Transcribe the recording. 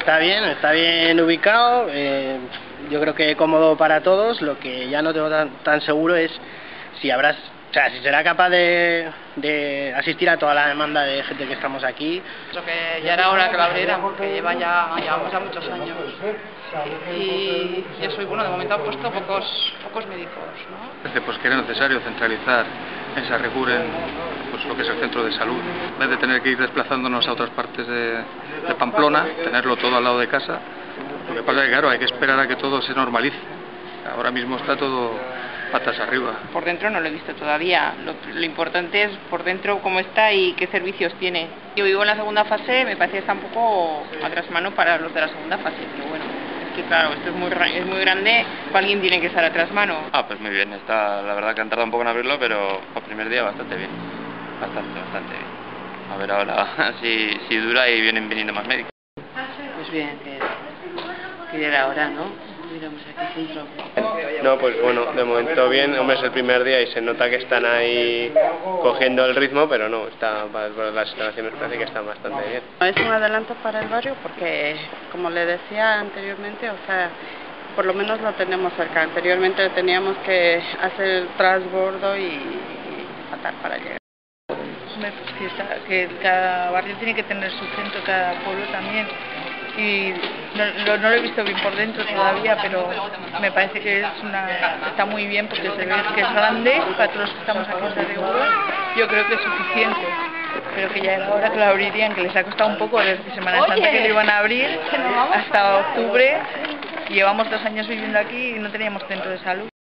está bien ubicado, yo creo que cómodo para todos. Lo que ya no tengo tan seguro es si si será capaz de asistir a toda la demanda de gente que estamos aquí. Creo que ya era hora que lo abrieran, porque llevamos ya muchos años. Y eso, y bueno, de momento han puesto pocos médicos, ¿no? Pues que era necesario centralizar en Sarrigur pues lo que es el centro de salud, en vez de tener que ir desplazándonos a otras partes de Pamplona, tenerlo todo al lado de casa. Lo que pasa es que claro, hay que esperar a que todo se normalice. Ahora mismo está todo patas arriba. Por dentro no lo he visto todavía. Lo importante es por dentro cómo está y qué servicios tiene. Yo vivo en la segunda fase, me parece que está un poco a trasmano para los de la segunda fase, pero bueno, es que claro, esto es muy grande, alguien tiene que estar a trasmano. Pues muy bien, la verdad que han tardado un poco en abrirlo, pero el primer día bastante bien, bastante bien. A ver ahora si dura y vienen viniendo más médicos. Pues bien, que ya era hora, ¿no? No, pues bueno, de momento bien. Hombre, es el primer día y se nota que están ahí cogiendo el ritmo, pero no, las instalaciones parece que están bastante bien. Es un adelanto para el barrio porque, como le decía anteriormente, por lo menos lo tenemos cerca. Anteriormente teníamos que hacer el transbordo y matar para llegar. Que cada barrio tiene que tener su centro, cada pueblo también. Y no lo he visto bien por dentro todavía, pero me parece que está muy bien porque se ve que es grande para todos los que estamos aquí en Sarrigur. Yo creo que es suficiente, pero que ya era hora que lo abrirían, que les ha costado un poco desde Semana Santa que lo iban a abrir hasta octubre. Llevamos 2 años viviendo aquí y no teníamos centro de salud.